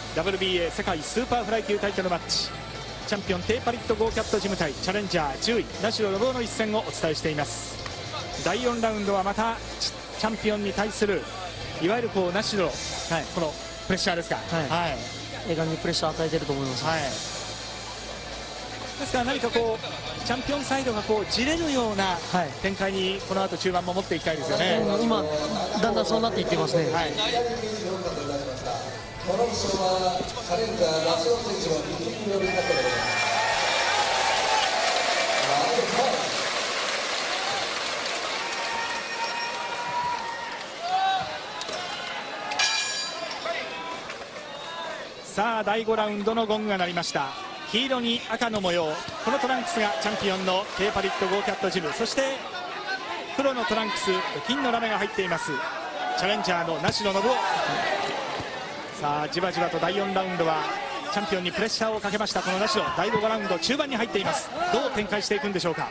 WBA 世界スーパーフライ級タイトルマッチ、チャンピオンテーパリット・ゴーキャットジム対チャレンジャー10位ナシロ・ロボの一戦をお伝えしています。第4ラウンドはまたチャンピオンに対するいわゆるナシロ、このプレッシャーですか。 映画にプレッシャーを与えていると思います。 ですから何かチャンピオンサイドがじれるような展開にこの後中盤も持っていきたいですよね。 今だんだんそうなっていってますね。 この人はチャレンジャーナシロ選手の力による方でございます。 さあ第5ラウンドのゴングが鳴りました。黄色に赤の模様、このトランクスがチャンピオンのテーパリット・ゴーキャットジム、そして黒のトランクス、金のラメが入っていますチャレンジャーのナシロ・ノブオ。さあじわじわと第4ラウンドはチャンピオンにプレッシャーをかけましたこのナシロ。第5ラウンド中盤に入っています。どう展開していくんでしょうか。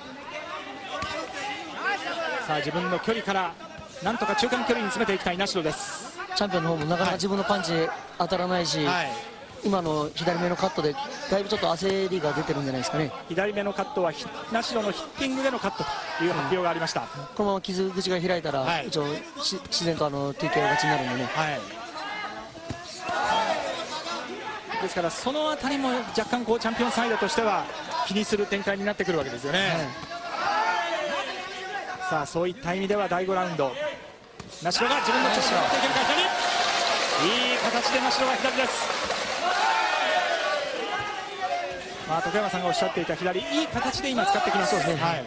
さあ自分の距離からなんとか中間距離に詰めていきたいナシロです。 チャンピオンの方もなかなか自分のパンチ当たらないし、今の左目のカットでだいぶちょっと焦りが出てるんじゃないですかね。 左目のカットはナシロのヒッティングでのカットという発表がありました。 このまま傷口が開いたら、一応自然とTKO勝ちになるんでね。 ですからそのあたりも若干チャンピオンサイドとしては気にする展開になってくるわけですよね。さあそういった意味では第5ラウンドナシロが自分の調子を持っていけるか。左、いい形でナシロが左です。徳山さんがおっしゃっていた左、いい形で今使ってきます。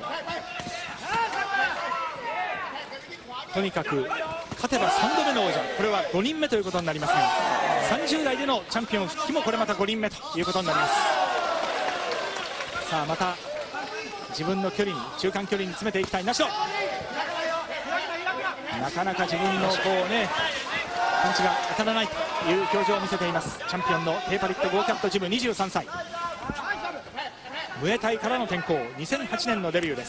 とにかく勝てば3度目の王者、これは5人目ということになりますが、30代でのチャンピオン復帰もこれまた5人目ということになります。さあまた自分の距離に中間距離に詰めていきたいナシロ。なかなか自分のパンチが当たらないという表情を見せていますチャンピオンのテーパリット・ゴーキャットジム23歳。ムエタイからの転向、2008年のデビューです。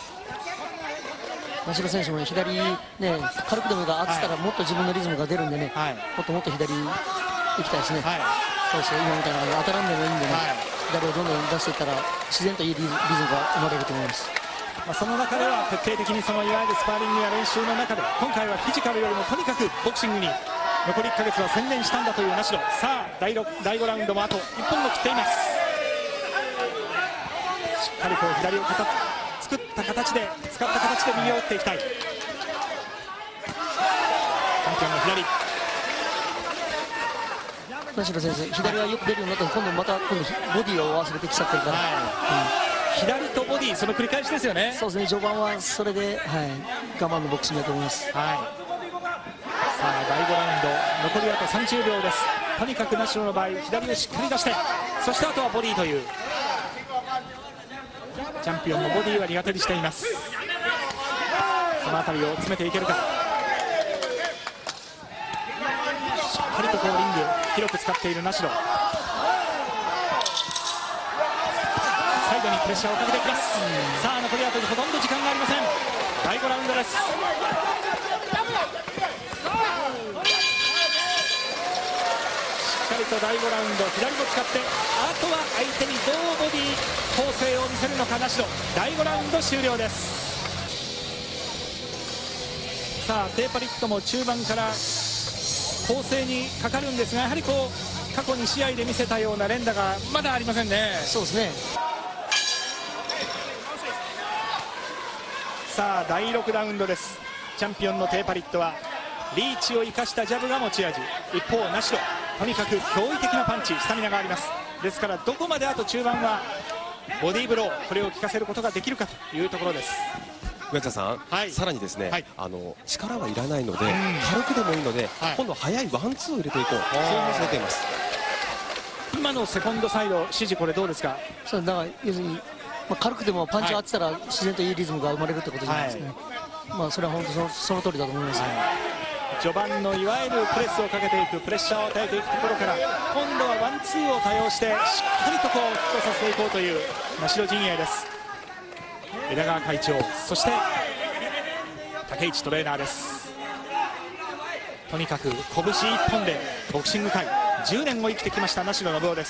ナシロ選手も左軽くでも当てたらもっと自分のリズムが出るんでね、もっともっと左行きたいですね。そうですね、今みたいな当たらんでもいいんでね、左をどんどん出していったら自然といいリズムが生まれると思います。 その中では徹底的にそのいわゆるスパーリングや練習の中で今回はフィジカルよりもとにかくボクシングに残り1ヶ月は専念したんだというナシロ。さあ第5ラウンドもあと1本を切っています。しっかり左を作った形で使った形で右を打っていきたいチャンピオンの左。 ナシロ選手左がよく出るようになったら今度ボディを忘れてきちゃってるから、 左とボディその繰り返しですよね。 そうですね、序盤はそれで、我慢のボクシングだと思います。 さあ第5ラウンド残りあと30秒です。とにかくナシロの場合左をしっかり出して、そしてあとはボディというチャンピオンのボディは苦手にしています。そのあたりを詰めていけるか。しっかりとリング広く使っているナシロ。サイドにプレッシャーをかけていきます。さあ残りあとほとんど時間がありません。第5ラウンドです。しっかりと第5ラウンド左も使って、あとは相手にどうボディ構成を見せるのかナシロ。第5ラウンド終了です。さあテーパリットも中盤から構成にかかるんですが、やはり過去2試合で見せたような連打がまだありませんね。 そうですね。 さあ第6ラウンドです。チャンピオンのテーパリットはリーチを生かしたジャブが持ち味、一方ナシロとにかく驚異的なパンチ、スタミナがあります。ですからどこまであと中盤はボディーブロー、これを効かせることができるかというところです。 上田さん、さらにですね、力はいらないので、軽くでもいいので、今度は速いワンツーを入れていこう、そういう話が出ています。 今のセコンドサイド指示、これどうですか。 そうだから要するに、軽くでもパンチを当てたら自然といいリズムが生まれるってことじゃないですかね。それは本当その通りだと思います。 序盤のいわゆるプレスをかけていく、プレッシャーを与えていくところから、今度はワンツーを多用してしっかりとヒットさせていこうというナシロ陣営です。枝川会長、そして竹市トレーナーです。とにかく拳一本でボクシング界 10年を生きてきました梨野信夫です。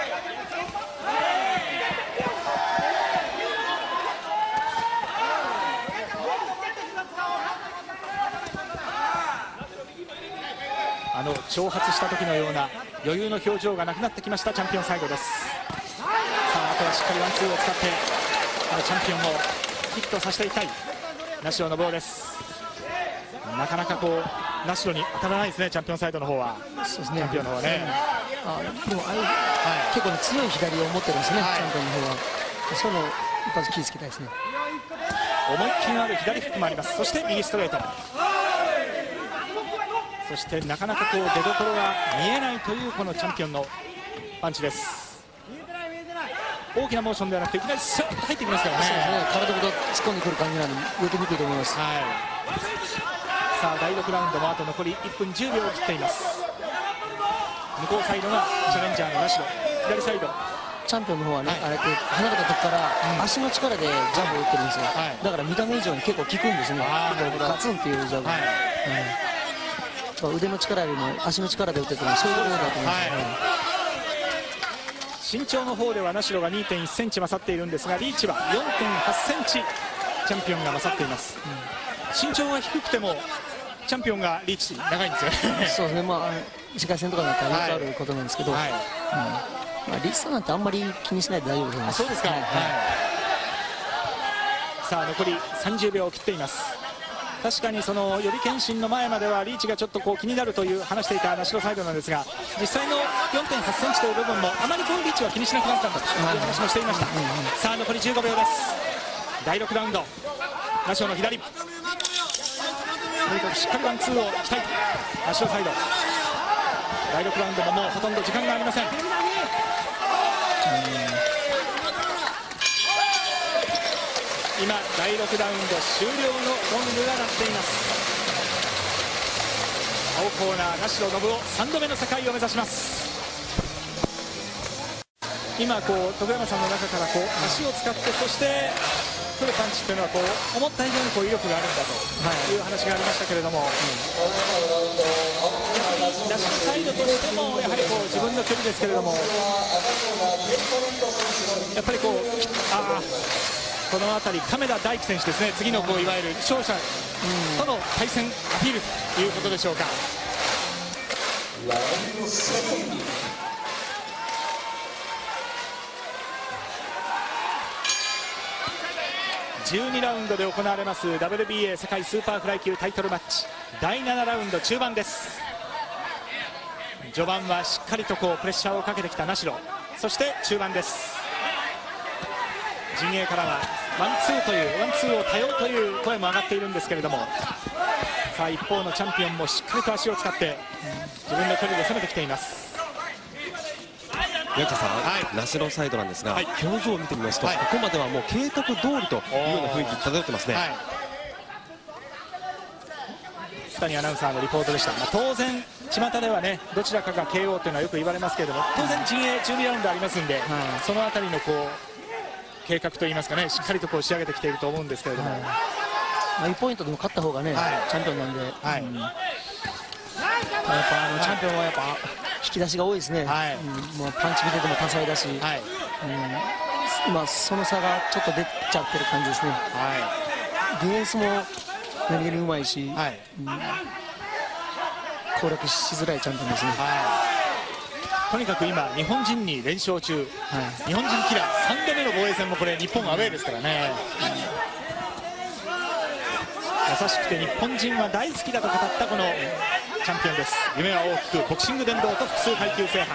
挑発した時のような余裕の表情がなくなってきましたチャンピオンサイドです。さあ、あとはしっかりワンツーを使ってチャンピオンをヒットさせていきたい梨野信夫です。なかなかこう梨野に当たらないですね、チャンピオンサイドの方は。 そうですね、 チャンピオンの方はね。 でも結構、ね、強い左を持ってるんですね、チャンピオンの方は。そういうのを一発気をつけたいですね。 思いっきりのある左フックもあります。そして右ストレート、そしてなかなかこう出どころが見えないというこのチャンピオンのパンチです。大きなモーションではなくていきなりスッと入ってきますからね。 そうですね、体ごと突っ込んでくる感じなので受けにくいと思います。 さあ第6ラウンドもあと残り1分10秒を切っています。向こうサイドがチャレンジャーの梨野、左サイドチャンピオンの方はね、あれって離れた時から足の力でジャンプを打ってるんですよ。だから見た目以上に結構効くんですね。ガツンっていうジャブ、腕の力よりも足の力で打っててもそういうことだと思います。 身長の方では梨野が 2.1 センチ勝っているんですが、リーチは 4.8 センチチャンピオンが勝っています。身長が低くてもチャンピオンがリーチ長いんですよね。 そうですね、世界戦とかだったらよくあることなんですけど、リーチさんなんてあんまり気にしないで大丈夫だと思います。 そうですか。さあ残り30秒を切っています。確かにその予備検診の前まではリーチがちょっとこう気になるという話していた梨野サイドなんですが、実際の 4.8 センチという部分もあまりこうリーチは気にしなくなったんだという話もしていました。さあ残り15秒です。第6ラウンド、梨野の左、とにかくしっかりワンツーをしたい梨野サイド。第6ラウンドももうほとんど時間がありません。今第6ラウンド終了のゴングが鳴っています。青コーナー梨野信夫、3度目の世界を目指します。今こう徳山さんの中からこう足を使ってそして来るパンチというのはこう思った以上にこう威力があるんだという話がありましたけれども、梨野サイドとしてもやはりこう自分の距離ですけれども、やっぱりこうこの辺り亀田大輝選手ですね、次のこういわゆる勝者との対戦アピールということでしょうか。12ラウンドで行われます WBA 世界スーパーフライ級タイトルマッチ第7ラウンド中盤です。序盤はしっかりとこうプレッシャーをかけてきた梨野、そして中盤です。陣営からはワンツーを多用という声も上がっているんですけれども、さあ一方のチャンピオンもしっかりと足を使って自分の距離で攻めてきています。 宮下さん、梨野サイドなんですが、表情を見てみますと、ここまではもう計画通りというような雰囲気漂ってますね。 須谷アナウンサーのリポートでした。当然巷ではね、どちらかが KO というのはよく言われますけれども、当然陣営12ラウンドありますんで、そのあたりのこう計画といいますかね、しっかりとこう仕上げてきていると思うんですけれども、 1ポイントでも勝った方がね、チャンピオンなんで、やっぱチャンピオンはやっぱ引き出しが多いですね。もうパンチ見てても多彩だし、今その差がちょっと出ちゃってる感じですね。ディフェンスも何気にうまいし、攻略しづらいチャンピオンですね。 とにかく今日本人に連勝中、日本人キラー3度目の防衛戦もこれ日本アウェーですからね。優しくて日本人は大好きだと語ったこのチャンピオンです。夢は大きくボクシング殿堂と複数階級制覇、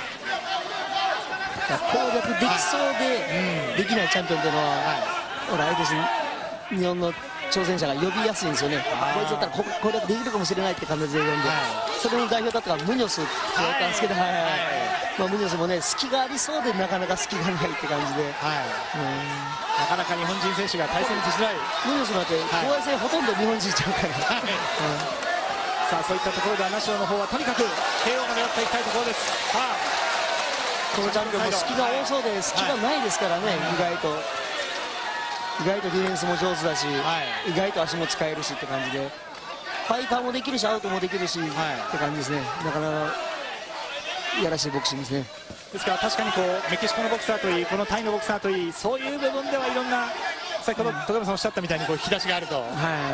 攻略できそうでできないチャンピオンというのは、あれですね、日本の挑戦者が呼びやすいんですよね。こいつだったら攻略できるかもしれないって感じで呼んで、それの代表だったからムニョスって言われたんですけど、ムニョスもね、隙がありそうでなかなか隙がないって感じで、 なかなか日本人選手が対戦しづらい。 ムニョスなんて防衛戦ほとんど日本人ちゃうから、 さあそういったところで梨野の方はとにかく KO を狙っていきたいところです。さあこのチャンピオンも隙が多そうで隙がないですからね、意外とディフェンスも上手だし、意外と足も使えるしって感じで、ファイターもできるしアウトもできるしって感じですね。なかなかいやらしいボクシングですね。 ですから確かにこうメキシコのボクサーといいこのタイのボクサーといいそういう部分ではいろんな先ほど戸上さんおっしゃったみたいにこう引き出しがあると、はい、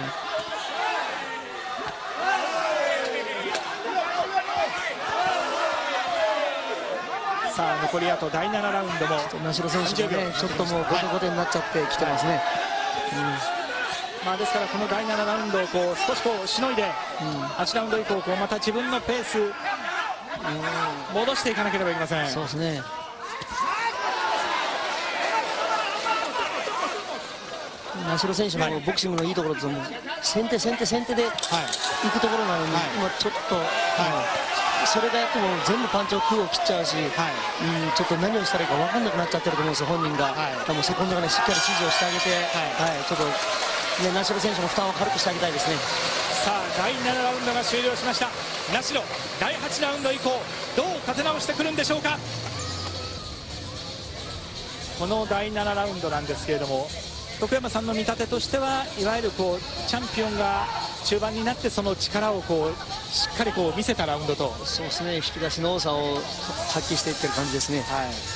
さあ残りあと第7ラウンドも名城選手がねちょっともうゴテゴテになっちゃってきてますね。 まあですからこの第7ラウンドをこう少しこうしのいで、8ラウンド以降こうまた自分のペース戻していかなければいけません。 そうですね。名城選手のボクシングのいいところと先手で行くところなのに、今ちょっと、それがやっても全部パンチを空を切っちゃうし、ちょっと何をしたらいいか分かんなくなっちゃってると思うんですよ、本人が。でもセコンドがねしっかり指示をしてあげて、ちょっとね名城選手の負担を軽くしてあげたいですね。 さあ第7ラウンドが終了しました。名城第8ラウンド以降どう立て直してくるんでしょうか。この第7ラウンドなんですけれども、徳山さんの見立てとしてはいわゆるこうチャンピオンが中盤になってその力をこうしっかりこう見せたラウンドと。 そうですね、引き出しの多さを発揮していってる感じですね。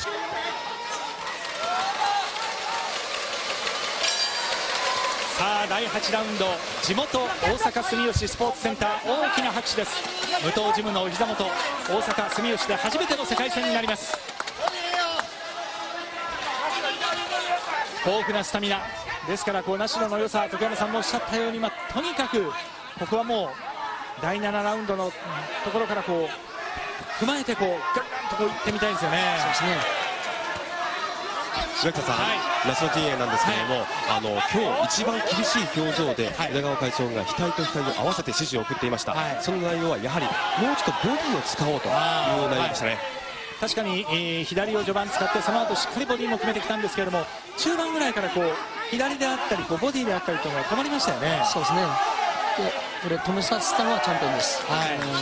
さあ第8ラウンド、地元大阪住吉スポーツセンター大きな拍手です。武藤ジムのお膝元、大阪住吉で初めての世界戦になります。豊富なスタミナですからこう名城の良さ、徳山さんもおっしゃったように、とにかくここはもう第7ラウンドのところからこう踏まえてこうガンガンとこういってみたいですよね。 そうですね。 白北さん、ナショナル陣営なんですけれども、今日一番厳しい表情で宇田川会長が額と額を合わせて指示を送っていました。その内容はやはりもうちょっとボディを使おうという内容でしたね。 確かに、左を序盤使ってその後しっかりボディも決めてきたんですけれども、中盤ぐらいからこう左であったりこうボディであったりというのが止まりましたよね。 そうですね。でこれ止めさせたのはチャンピオンです。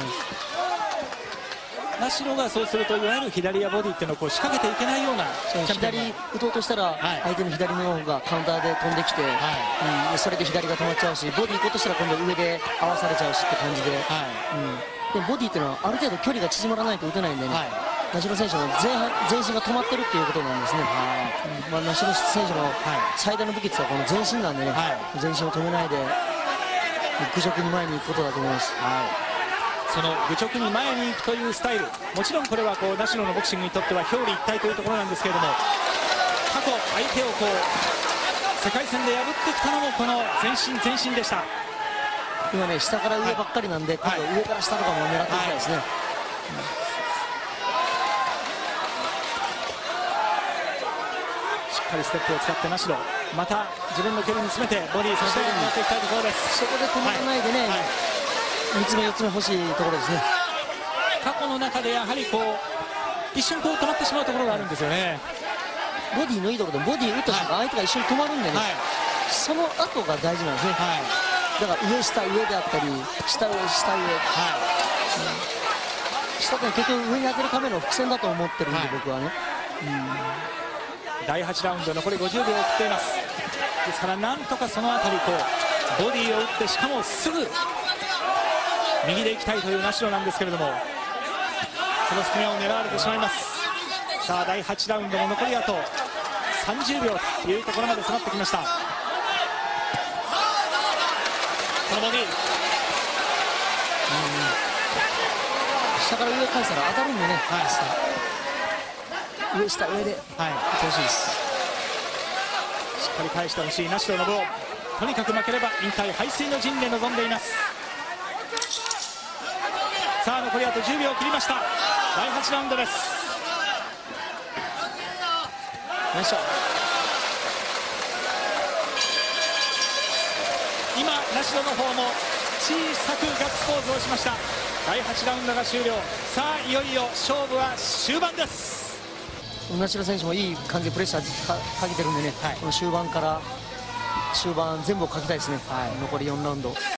名城がそうするといわゆる左やボディっていうのをこう仕掛けていけないような、 左打とうとしたら相手の左の方がカウンターで飛んできて、それで左が止まっちゃうし、ボディ行こうとしたら今度上で合わされちゃうしって感じで、でボディっていうのはある程度距離が縮まらないと打てないんでね、名城選手の全身が止まってるっていうことなんですね。名城選手の最大の武器っていうのはこの全身なんでね、全身を止めないで愚直に前に行くことだと思います。 その愚直に前に行くというスタイル、もちろんこれはこう名城のボクシングにとっては表裏一体というところなんですけれども、過去相手をこう世界戦で破ってきたのもこの全身でした。 今ね下から上ばっかりなんで、今度上から下とかも狙っていきたいですね。 しっかりステップを使って名城、また自分の距離に詰めてボディ、そして狙っていきたいところです。 そこで止まらないでね、3つ目4つ目欲しいところですね。 過去の中でやはりこう一瞬こう止まってしまうところがあるんですよね。 ボディのいいところでボディ打った瞬間相手が一瞬止まるんでね、その後が大事なんですね。だから上下上であったり下上下上、下って結局上に当てるための伏線だと思ってるんで、僕はね。 第8ラウンド残り50秒を切っています。ですからなんとかそのあたりこうボディを打って、しかもすぐ右で行きたいという名城なんですけれども、その隙間を狙われてしまいます。さあ第8ラウンドも残りあと30秒というところまで迫ってきました。このボディ、 下から上返したら当たるんでね、上下上でいってほしいです。 しっかり返してほしい名城の分を、とにかく負ければ引退背水の陣で臨んでいます。さあ残りあと10秒を切りました。第8ラウンドです。今名城の方も小さくガッツポーズをしました。第8ラウンドが終了。さあいよいよ勝負は終盤です。 名城選手もいい感じでプレッシャーかけてるんでね、この終盤から終盤全部をかけたいですね。残り4ラウンド。